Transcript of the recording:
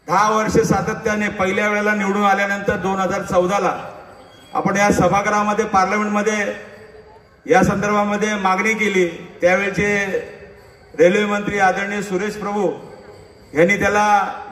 10 वर्ष सातत्याने पहिल्या वेळेला निवडून आल्यानंतर 2014ला आपण या सभागृहामध्ये पार्लमेंटमध्ये या संदर्भामध्ये मागणी केली। त्यावेळेचे रेल्वे मंत्री आदरणीय सुरेश प्रभू यांनी त्याला